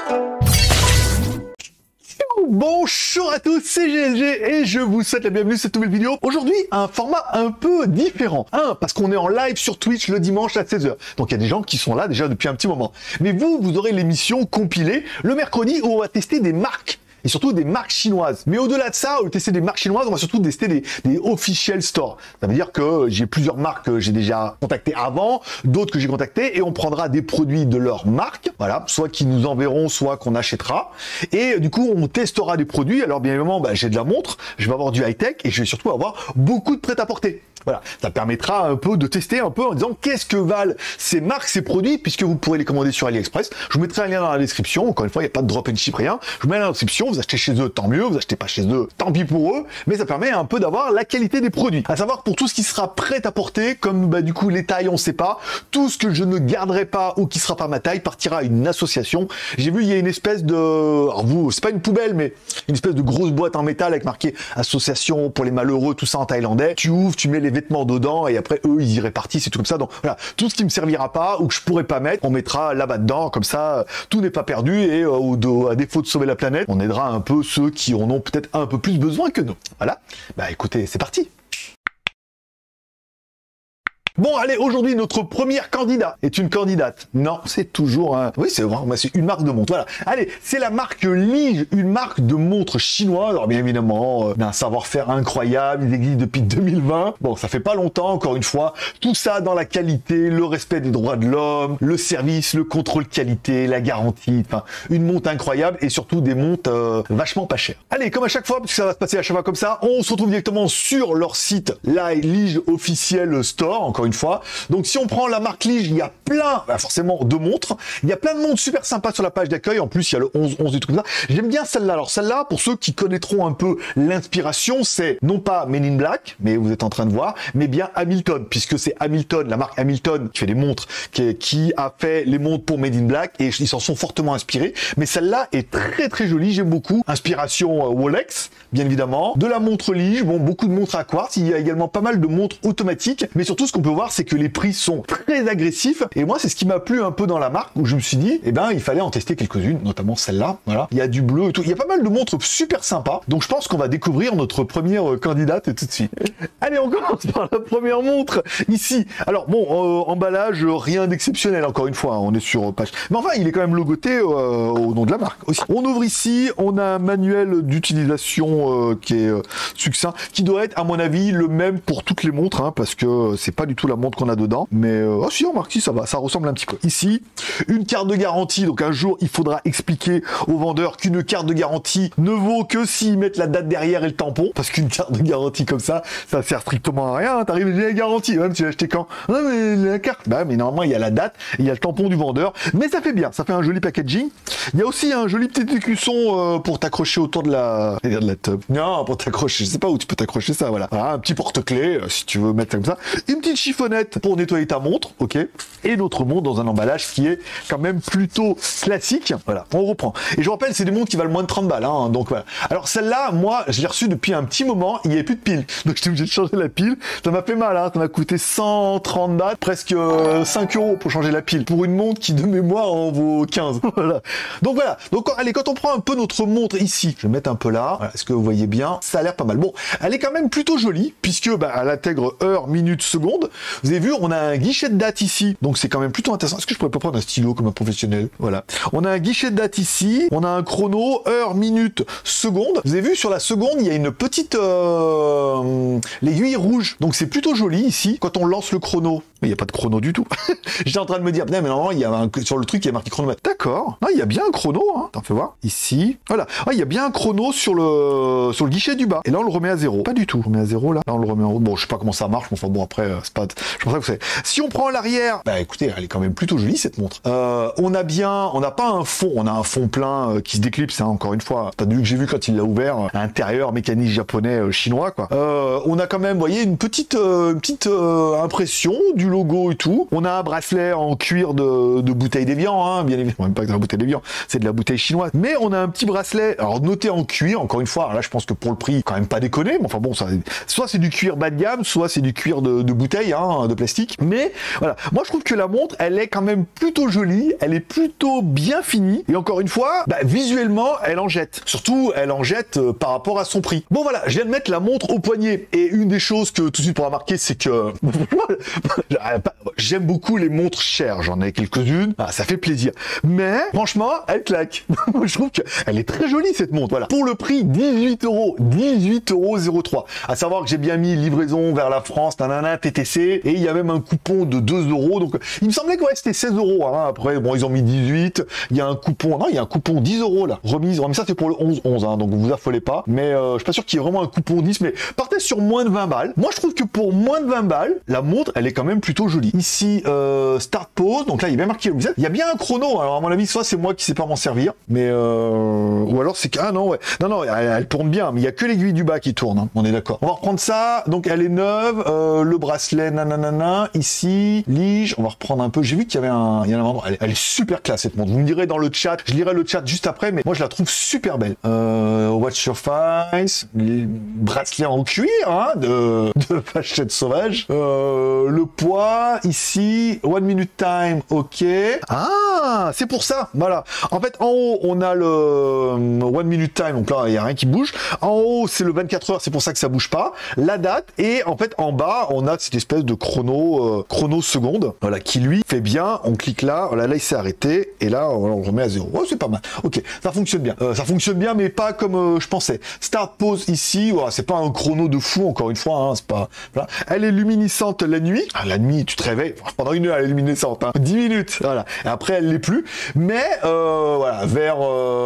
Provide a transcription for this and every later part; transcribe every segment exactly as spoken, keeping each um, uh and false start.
Bonjour à tous, c'est G L G et je vous souhaite la bienvenue sur cette nouvelle vidéo. Aujourd'hui, un format un peu différent. Un, parce qu'on est en live sur Twitch le dimanche à seize heures. Donc il y a des gens qui sont là déjà depuis un petit moment. Mais vous, vous aurez l'émission compilée le mercredi où on va tester des marques. Et surtout des marques chinoises. Mais au-delà de ça, au lieu de tester des marques chinoises, on va surtout tester des, des official stores. Ça veut dire que j'ai plusieurs marques que j'ai déjà contactées avant, d'autres que j'ai contactées, et on prendra des produits de leur marque, voilà, soit qu'ils nous enverront, soit qu'on achètera. Et du coup, on testera des produits. Alors bien évidemment, bah, j'ai de la montre, je vais avoir du high-tech, et je vais surtout avoir beaucoup de prêt-à-porter. Voilà, ça permettra un peu de tester un peu en disant qu'est-ce que valent ces marques, ces produits, puisque vous pourrez les commander sur AliExpress. Je vous mettrai un lien dans la description. Encore une fois, il n'y a pas de drop and ship, rien. Je vous mets dans la description. Vous achetez chez eux, tant mieux. Vous achetez pas chez eux, tant pis pour eux. Mais ça permet un peu d'avoir la qualité des produits. À savoir pour tout ce qui sera prêt à porter, comme bah, du coup les tailles, on ne sait pas. Tout ce que je ne garderai pas ou qui sera pas ma taille partira à une association. J'ai vu, il y a une espèce de, alors vous, c'est pas une poubelle, mais une espèce de grosse boîte en métal avec marqué association pour les malheureux, tout ça en thaïlandais. Tu ouvres, tu mets les vêtements dedans et Et après, eux, ils y répartissent et tout comme ça. Donc, voilà, tout ce qui me servira pas ou que je pourrais pas mettre, on mettra là-bas dedans. Comme ça, tout n'est pas perdu et euh, au, de, à défaut de sauver la planète, on aidera un peu ceux qui en ont peut-être un peu plus besoin que nous. Voilà. Bah, écoutez, c'est parti. Bon, allez, aujourd'hui, notre première candidat est une candidate. Non, c'est toujours un... Oui, c'est vraiment, c'est une marque de montre. Voilà. Allez, c'est la marque Lige, une marque de montre chinoise. Alors, bien évidemment, euh, d'un savoir-faire incroyable. Ils existent depuis deux mille vingt. Bon, ça fait pas longtemps, encore une fois. Tout ça dans la qualité, le respect des droits de l'homme, le service, le contrôle qualité, la garantie. Enfin, une montre incroyable et surtout des montres euh, vachement pas chères. Allez, comme à chaque fois, parce que ça va se passer à chaque fois comme ça, on se retrouve directement sur leur site, la Lige Officiel Store, encore une fois. Donc si on prend la marque Lige, il y a plein, bah forcément, de montres. Il y a plein de montres super sympas sur la page d'accueil. En plus, il y a le onze onze et tout comme ça. J'aime bien celle-là. Alors celle-là, pour ceux qui connaîtront un peu l'inspiration, c'est non pas Men in Black, mais vous êtes en train de voir, mais bien Hamilton, puisque c'est Hamilton, la marque Hamilton, qui fait des montres, qui, qui a fait les montres pour Made in Black, et ils s'en sont fortement inspirés. Mais celle-là est très très jolie, j'aime beaucoup. Inspiration euh, Rolex, bien évidemment. De la montre Lige, bon, beaucoup de montres à quartz. Il y a également pas mal de montres automatiques. Mais surtout, ce qu'on peut voir, c'est que les prix sont très agressifs. Et moi, c'est ce qui m'a plu un peu dans la marque, où je me suis dit, eh ben, il fallait en tester quelques-unes, notamment celle-là. Voilà. Il y a du bleu et tout. Il y a pas mal de montres super sympas. Donc, je pense qu'on va découvrir notre première candidate tout de suite. Allez, on commence par la première montre ici. Alors, bon, euh, emballage, rien d'exceptionnel, encore une fois. Hein, on est sur page. Mais enfin, il est quand même logoté euh, au nom de la marque aussi. On ouvre ici. On a un manuel d'utilisation euh, qui est euh, succinct, qui doit être, à mon avis, le même pour toutes les montres, hein, parce que c'est pas du tout la montre qu'on a dedans, mais euh, oh si, remarque, si, ça va, ça ressemble un petit peu. Ici, une carte de garantie, donc un jour, il faudra expliquer aux vendeurs qu'une carte de garantie ne vaut que s'ils mettent la date derrière et le tampon, parce qu'une carte de garantie comme ça, ça sert strictement à rien, hein. T'arrives, j'ai la garantie, même tu l'as acheté quand? Non, mais la carte, bah, mais normalement, il y a la date, et il y a le tampon du vendeur, mais ça fait bien, ça fait un joli packaging. Il y a aussi un joli petit écusson euh, pour t'accrocher autour de la... de la tub. Non, pour t'accrocher, je sais pas où tu peux t'accrocher ça, voilà. voilà un petit porte-clés, euh, si tu veux mettre comme ça. Une petite chiffonnette pour nettoyer ta montre, ok, et notre montre dans un emballage qui est quand même plutôt classique. Voilà, on reprend. Et je rappelle, c'est des montres qui valent moins de trente balles, hein, donc voilà. Alors celle-là, moi, je l'ai reçue depuis un petit moment, il n'y avait plus de pile, donc j'étais obligé de changer la pile. Ça m'a fait mal, hein, ça m'a coûté cent trente bahts, presque euh, cinq euros pour changer la pile, pour une montre qui de mémoire en vaut quinze. Voilà. Donc voilà, donc allez, quand on prend un peu notre montre ici, je vais mettre un peu là, voilà, est-ce que vous voyez bien? Ça a l'air pas mal. Bon, elle est quand même plutôt jolie, puisque bah, elle intègre heure, minute, seconde. Vous avez vu, on a un guichet de date ici, donc c'est quand même plutôt intéressant. Est-ce que je pourrais pas prendre un stylo comme un professionnel? Voilà. On a un guichet de date ici, on a un chrono, heure, minute, seconde. Vous avez vu, sur la seconde, il y a une petite euh, l'aiguille rouge, donc c'est plutôt joli ici. Quand on lance le chrono, mais il n'y a pas de chrono du tout. J'étais en train de me dire, mais normalement, il y a un, sur le truc, il y a marqué chronomètre. D'accord. Non, il y a bien un chrono, hein. Attends, fais voir. Ici. Voilà. Ah, il y a bien un chrono sur le, sur le guichet du bas. Et là, on le remet à zéro. Pas du tout. On le remet à zéro, là. Là, on le remet en haut. Bon, je sais pas comment ça marche, mais enfin, bon, après, c'est pas, je pense que vous savez. Si on prend l'arrière, bah, écoutez, elle est quand même plutôt jolie, cette montre. Euh, on a bien, on n'a pas un fond, on a un fond plein euh, qui se déclipse, hein, encore une fois. T'as vu que j'ai vu quand il l'a ouvert, euh, intérieur, mécanique japonais, euh, chinois, quoi. Euh, on a quand même, vous voyez, une petite, euh, une petite euh, impression du logo et tout. On a un bracelet en cuir de, de bouteille d'Évian, hein, bien évidemment, même pas que de la bouteille d'Évian, c'est de la bouteille chinoise. Mais on a un petit bracelet, alors noté en cuir, encore une fois, alors là je pense que pour le prix, quand même pas déconner, mais enfin bon, ça, soit c'est du cuir bas de gamme, soit c'est du cuir de, de bouteille, hein, de plastique. Mais voilà, moi je trouve que la montre, elle est quand même plutôt jolie, elle est plutôt bien finie. Et encore une fois, bah, visuellement, elle en jette. Surtout, elle en jette euh, par rapport à son prix. Bon voilà, je viens de mettre la montre au poignet. Et une des choses que tout de suite pour remarquer, c'est que j'aime beaucoup les montres chères. J'en ai quelques-unes, ah, ça fait plaisir. Mais franchement, elle claque. Je trouve qu'elle est très jolie cette montre. Voilà. Pour le prix, dix-huit euros, dix-huit euros zéro trois. À savoir que j'ai bien mis livraison vers la France, nanana, T T C, et il y a même un coupon de deux euros. Donc, il me semblait que ouais, c'était seize euros. Hein. Après, bon, ils ont mis dix-huit. Il y a un coupon, non, il y a un coupon dix euros là. Remise, mais ça c'est pour le onze onze, hein, donc vous affolez pas. Mais euh, je suis pas sûr qu'il y ait vraiment un coupon dix, mais partez sur moins de vingt balles. Moi, je trouve que pour moins de vingt balles, la montre, elle est quand même plutôt jolie. Ici, euh, start pause. Donc là, il y a bien marqué reset. Il y a bien un chrono. Alors à mon avis, soit c'est moi qui sais pas m'en servir, mais euh, ou alors c'est que ah non ouais, non non, elle, elle tourne bien, mais il y a que l'aiguille du bas qui tourne. Hein. On est d'accord. On va reprendre ça. Donc elle est neuve. Euh, le bracelet, nanana. Ici, lige. On va reprendre un peu. J'ai vu qu'il y avait un, il y a un endroit. Elle, elle est super classe cette montre. Vous me direz dans le chat. Je lirai le chat juste après, mais moi je la trouve super belle. Euh, watch your face. Bracelet en cuir, hein, de de vachette sauvage. Euh, le poids ici. One minute time. Ok. Ah, c'est pour ça. Voilà. En fait, en haut, on a le one minute time. Donc là, il n'y a rien qui bouge. En haut, c'est le vingt-quatre heures. C'est pour ça que ça bouge pas. La date. Et en fait, en bas, on a cette espèce de chrono, euh, chrono seconde. Voilà, qui lui fait bien. On clique là. Voilà, là, il s'est arrêté. Et là, on le remet à zéro. Oh, c'est pas mal. Ok. Ça fonctionne bien. Euh, ça fonctionne bien, mais pas comme euh, je pensais. Start pause ici. Voilà, c'est pas un chrono de fou, encore une fois. Hein, c'est pas. Voilà. Elle est luminescente la nuit. Ah, la nuit, tu te réveilles. Pendant une heure, elle est luminescente. Hein. dix minutes. Voilà. Et après, elle l'est plus. Mais euh, voilà, verre,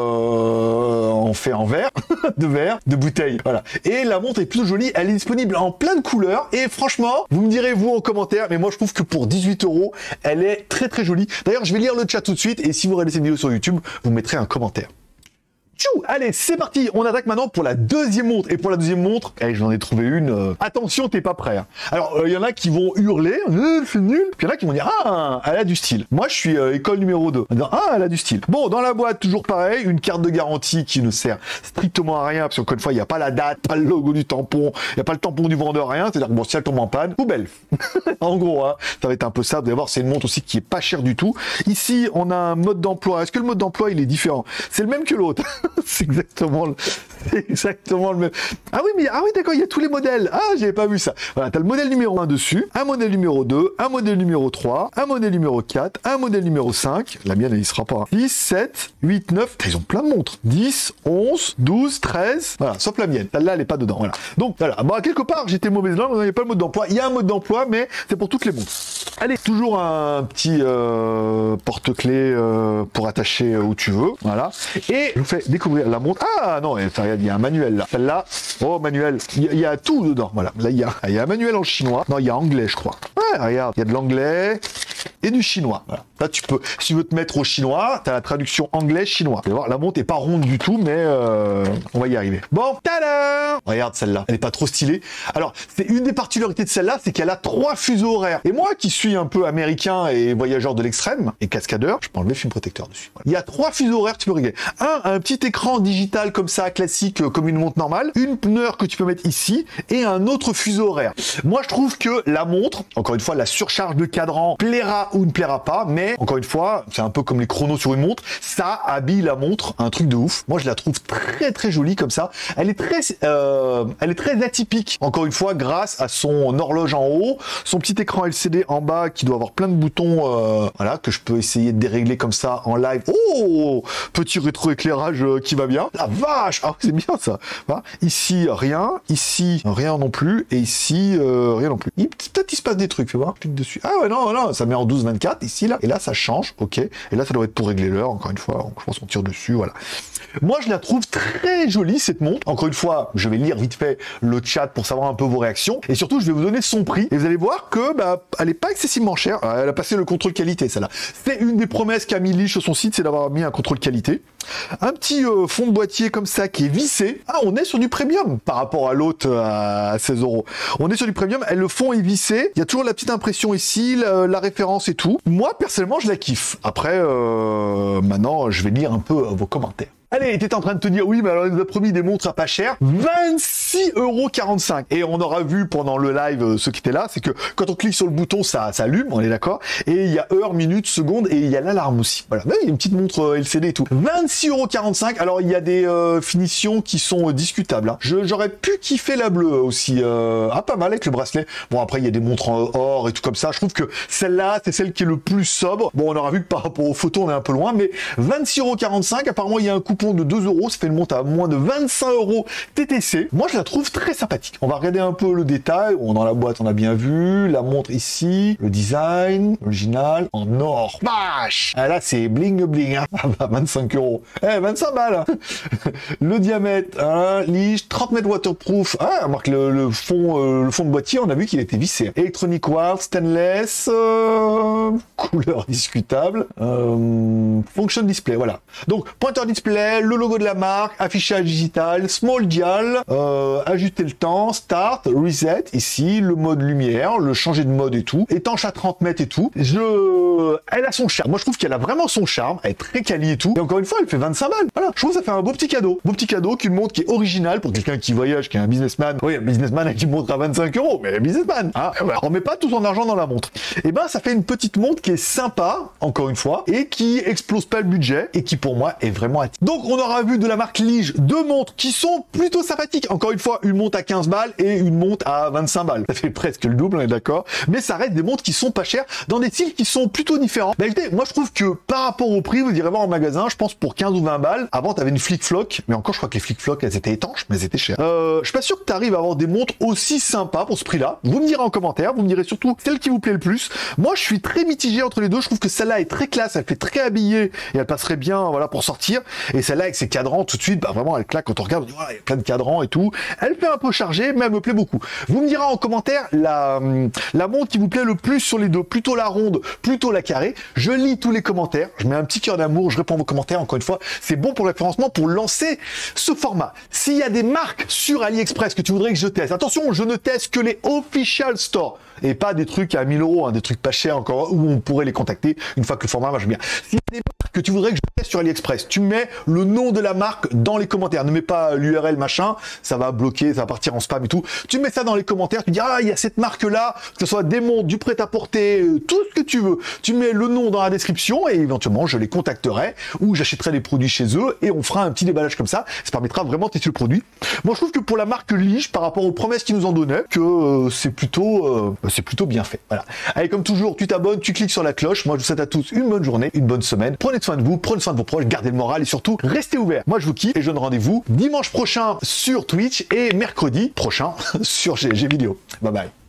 euh, on fait en verre, de verre, de bouteille. Voilà. Et la montre est plutôt jolie. Elle est disponible en plein de couleurs. Et franchement, vous me direz vous en commentaire. Mais moi, je trouve que pour dix-huit euros, elle est très très jolie. D'ailleurs, je vais lire le chat tout de suite. Et si vous regardez cette vidéo sur YouTube, vous mettrez un commentaire. Tchou, allez, c'est parti. On attaque maintenant pour la deuxième montre. Et pour la deuxième montre, eh, j'en ai trouvé une. Euh... Attention, t'es pas prêt. Hein. Alors, il euh, y en a qui vont hurler, euh, c'est nul. Puis il y en a qui vont dire, ah, elle a du style. Moi, je suis euh, école numéro deux. Ah, elle a du style. Bon, dans la boîte, toujours pareil, une carte de garantie qui ne sert strictement à rien, parce qu'encore une fois, il n'y a pas la date, pas le logo du tampon, il n'y a pas le tampon du vendeur, rien. C'est-à-dire que bon, si elle tombe en panne, poubelle. En gros, hein, ça va être un peu ça. Vous allez voir, c'est une montre aussi qui est pas chère du tout. Ici, on a un mode d'emploi. Est-ce que le mode d'emploi, il est différent? C'est le même que l'autre. C'est exactement le... C'est exactement le même. Ah oui, mais ah oui, d'accord, il y a tous les modèles. Ah, j'avais pas vu ça. Voilà, t'as le modèle numéro un dessus, un modèle numéro deux, un modèle numéro trois, un modèle numéro quatre, un modèle numéro cinq. La mienne, elle y sera pas. dix, sept, huit, neuf. Ils ont plein de montres. dix, onze, douze, treize. Voilà, sauf la mienne. Celle-là, elle est pas dedans. Voilà. Donc, voilà. Bon, quelque part, j'étais mauvaise langue, il n'y a pas le mode d'emploi. Il y a un mode d'emploi, mais c'est pour toutes les montres. Allez, toujours un petit euh, porte-clés euh, pour attacher où tu veux. Voilà. Et je vous fais découvrir la montre. Ah non, il y a un manuel là. Celle-là, oh manuel, il y, y a tout dedans. Voilà, là il y a, il y a un manuel en chinois. Non, il y a anglais, je crois. Ouais, regarde, il y a de l'anglais et du chinois. Voilà. Là, tu peux, si tu veux te mettre au chinois, tu as la traduction anglais-chinois. Vous allez voir, la montre est pas ronde du tout, mais euh, on va y arriver. Bon, tada! Regarde celle-là, elle est pas trop stylée. Alors, c'est une des particularités de celle-là, c'est qu'elle a trois fuseaux horaires. Et moi, qui suis un peu américain et voyageur de l'extrême et cascadeur, je peux enlever le film protecteur dessus. Voilà. Il y a trois fuseaux horaires, tu peux régler. Un, un petit écran digital comme ça, classique, comme une montre normale. Une heure que tu peux mettre ici et un autre fuseau horaire. Moi, je trouve que la montre, encore une fois, la surcharge de cadran plaira ou ne plaira pas, mais encore une fois, c'est un peu comme les chronos sur une montre, ça habille la montre, un truc de ouf. Moi, je la trouve très très jolie comme ça. Elle est très, euh, elle est très atypique. Encore une fois, grâce à son horloge en haut, son petit écran L C D en bas qui doit avoir plein de boutons, euh, voilà, que je peux essayer de dérégler comme ça en live. Oh, petit rétroéclairage euh, qui va bien. La vache, ah, c'est bien ça. Voilà. Ici rien, ici rien non plus, et ici euh, rien non plus. Peut-être il se passe des trucs, fais voir. Clique dessus. Ah ouais, non, non, ça met en douze vingt-quatre ici là, et là ça change, ok. Et là ça doit être pour régler l'heure. Encore une fois, donc, je pense qu'on tire dessus, voilà. Moi je la trouve très jolie cette montre. Encore une fois, je vais lire vite fait le chat pour savoir un peu vos réactions, et surtout je vais vous donner son prix. Et vous allez voir que bah elle est pas excessivement chère. Elle a passé le contrôle qualité, celle-là. C'est une des promesses qu'a mis Liche sur son site, c'est d'avoir mis un contrôle qualité. Un petit euh, fond de boîtier comme ça qui est vissé. Ah, on est sur du premium par rapport à l'autre à seize euros. On est sur du premium. Et le fond est vissé. Il y a toujours la petite impression ici, la, la référence et tout. Moi, personnellement, je la kiffe. Après, euh, maintenant, je vais lire un peu euh, vos commentaires. Allez, t'étais en train de te dire, oui, mais alors il nous a promis des montres à pas cher. vingt-six euros quarante-cinq. Et on aura vu pendant le live, euh, ceux qui étaient là, c'est que quand on clique sur le bouton, ça, ça allume, on est d'accord. Et il y a heure, minute, seconde, et il y a l'alarme aussi. Voilà. Mais il y a une petite montre euh, L C D et tout. vingt-six euros quarante-cinq. Alors, il y a des euh, finitions qui sont euh, discutables. Hein. Je, j'aurais pu kiffer la bleue aussi. Euh, ah, pas mal avec le bracelet. Bon, après, il y a des montres en or et tout comme ça. Je trouve que celle-là, c'est celle qui est le plus sobre. Bon, on aura vu que par rapport aux photos, on est un peu loin, mais vingt-six euros quarante-cinq. Apparemment, il y a un coupon de deux euros. Ça fait une montre à moins de vingt-cinq euros T T C. Moi, je la trouve très sympathique. On va regarder un peu le détail. Bon, dans la boîte, on a bien vu. La montre ici. Le design. Original. En or. Vache! Ah, là, c'est bling bling. Hein. Ah, bah, vingt-cinq euros. Eh, vingt-cinq balles. Le diamètre. Hein, lige. trente mètres waterproof. Ah, on marque le, le fond, euh, le fond de boîtier. On a vu qu'il était vissé. Electronic Ward. Stainless. Euh, couleur discutable. Euh, function display. Voilà. Donc, pointeur display. Le logo de la marque. Affichage digital. Small dial. Euh, ajuster le temps. Start. Reset. Ici. Le mode lumière. Le changer de mode et tout. Étanche à trente mètres et tout. Je... Elle a son charme. Moi, je trouve qu'elle a vraiment son charme. Elle est très quali et tout. Et encore une fois, elle fait vingt-cinq balles. Voilà. Je trouve que ça fait un beau petit cadeau. Beau petit cadeau qu'une montre qui est originale pour quelqu'un qui voyage, qui est un businessman. Oui, un businessman avec une montre à vingt-cinq euros. Mais businessman. Hein, on met pas tout son argent dans la montre. Et ben, ça fait une petite montre qui est sympa, encore une fois, et qui explose pas le budget et qui, pour moi, est vraiment attirante. Donc, on aura vu de la marque Lige deux montres qui sont plutôt sympathiques. Encore une fois, une montre à quinze balles et une montre à vingt-cinq balles. Ça fait presque le double, on est d'accord. Mais ça reste des montres qui sont pas chères dans des styles qui sont plutôt différents. Bah, écoutez, moi, je trouve que par rapport au prix, vous irez voir en magasin, je pense pour quinze ou vingt balles. Avant, t'avais une Flic-Floc, mais encore, je crois que les Flic-Floc, elles étaient étanches, mais elles étaient chères. Euh, je suis pas sûr que tu arrives à avoir des montres aussi sympas pour ce prix-là. Vous me direz en commentaire, vous me direz surtout celle qui vous plaît le plus. Moi, je suis très mitigé entre les deux. Je trouve que celle-là est très classe, elle fait très habillée et elle passerait bien, voilà, pour sortir. Et celle-là, avec ses cadrans, tout de suite, bah, vraiment, elle claque quand on regarde, on dit, voilà, il y a plein de cadrans et tout. Elle fait un peu chargée, mais elle me plaît beaucoup. Vous me direz en commentaire la, la montre qui vous plaît le plus sur les deux. Plutôt la ronde, plutôt la carrée. Je lis tous les commentaires. Je mets un petit cœur d'amour, je réponds à vos commentaires. Encore une fois, c'est bon pour le référencement, pour lancer ce format. S'il y a des marques sur AliExpress que tu voudrais que je teste, attention, je ne teste que les official stores et pas des trucs à mille euros, hein, des trucs pas chers encore, où on pourrait les contacter une fois que le format marche bien. S'il y a des marques que tu voudrais que je teste sur AliExpress, tu mets le nom de la marque dans les commentaires. Ne mets pas l'U R L machin, ça va bloquer, ça va partir en spam et tout. Tu mets ça dans les commentaires, tu dis, ah, il y a cette marque-là, que ce soit des montres, du prêt-à-porter, tout ce que tu veux. Tu mets le nom dans la description et éventuellement, je les contacterai ou j'achèterai des produits chez eux et on fera un petit déballage comme ça. Ça permettra vraiment de tester le produit. Moi, je trouve que pour la marque Lige, par rapport aux promesses qu'ils nous en donnaient, que euh, c'est plutôt, euh, c'est plutôt bien fait. Voilà. Allez, comme toujours, tu t'abonnes, tu cliques sur la cloche. Moi, je vous souhaite à tous une bonne journée, une bonne semaine. Prenez soin de vous, prenez soin de vos proches, gardez le moral et surtout, restez ouverts. Moi, je vous kiffe et je donne rendez-vous dimanche prochain sur Twitch et mercredi prochain sur G G Vidéo. Bye bye.